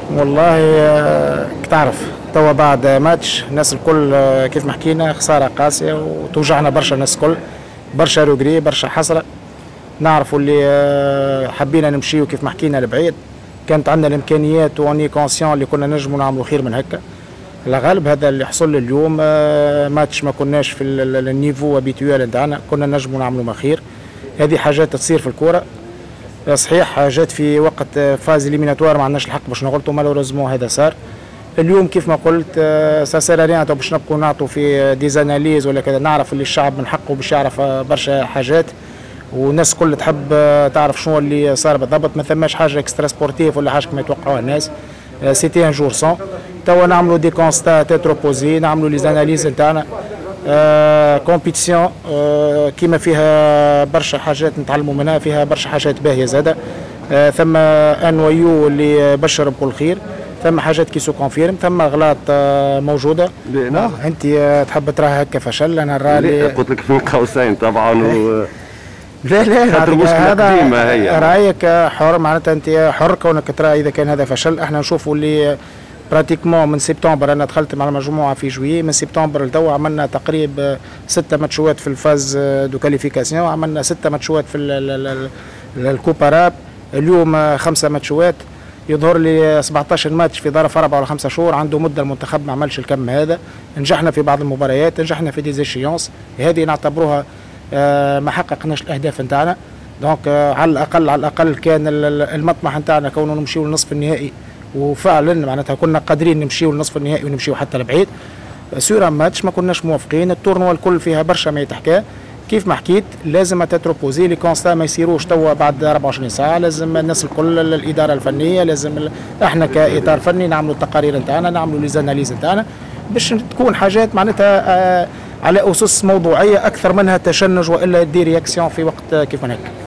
والله تعرف توا بعد ماتش الناس الكل كيف ما حكينا خساره قاسيه وتوجعنا برشا الناس الكل، برشا روغري برشا حسره. نعرفوا اللي حبينا نمشيو كيف ما حكينا لبعيد، كانت عندنا الامكانيات واني كونسيون اللي كنا نجموا نعملوا خير من هكا. الغالب هذا اللي حصل اليوم، ماتش ما كناش في النيفو ابيتويال نتاعنا، كنا نجموا نعملوا ما خير. هذه حاجات تصير في الكوره صحيح، جات في وقت فاز ليميناتوار ما عندناش الحق باش نغلطوا، مالوريزمون هذا صار. اليوم كيف ما قلت سا سير ريان باش نبقوا نعطوا في ديزاناليز ولا كذا. نعرف اللي الشعب من حقه باش يعرف برشا حاجات، والناس كل تحب تعرف شنو اللي صار بالضبط. ما ثماش حاجه اكسترا سبورتيف ولا حاجه كما يتوقعوها الناس. سيتي ان جور سون. توا نعملوا دي كونستا تيت روبوزي، نعملوا لي زاناليز نتاعنا. كومبيتيسيون كيما فيها برشا حاجات نتعلموا منها، فيها برشا حاجات باهيه زاده. ثم ان ويو اللي بشر بكل خير، ثم حاجات كي سو كونفيرم، ثم اغلاط موجوده. نعم. انت تحب تراها هكا فشل، انا نرى قلت لك بين قوسين طبعا لا خاطر مشكله قديمه هي. رايك حر، معناتها انت حر كونك ترى اذا كان هذا فشل. احنا نشوفوا اللي براتيكمون من سبتمبر، انا دخلت مع المجموعه في جويي، من سبتمبر لتوا عملنا تقريبا 6 ماتشوات في الفاز دو كاليفيكاسيون، عملنا 6 ماتشوات في الكوباراب، اليوم 5 ماتشوات. يظهر لي 17 ماتش في ظرف 4 ولا 5 شهور، عنده مده المنتخب ما عملش الكم هذا. نجحنا في بعض المباريات، نجحنا في ديزيشيونس، هذه نعتبروها ما حققناش الاهداف نتاعنا. دونك على الاقل كان المطمح نتاعنا كونه نمشيو للنصف النهائي، وفعلا معناتها كنا قادرين نمشيو للنصف النهائي ونمشيو حتى لبعيد. سور ماتش ما كناش موافقين. التورنوا الكل فيها برشا ما يتحكى. كيف ما حكيت لازم تتروبوزي لي كونستا، ما يصيروش توا بعد 24 ساعه. لازم الناس الكل، الاداره الفنيه، لازم احنا كاطار فني نعملوا التقارير نتاعنا، نعملوا لي زاناليز نتاعنا، باش تكون حاجات معناتها على اسس موضوعيه اكثر منها تشنج والا دي رياكسيون في وقت كيف ما هيك.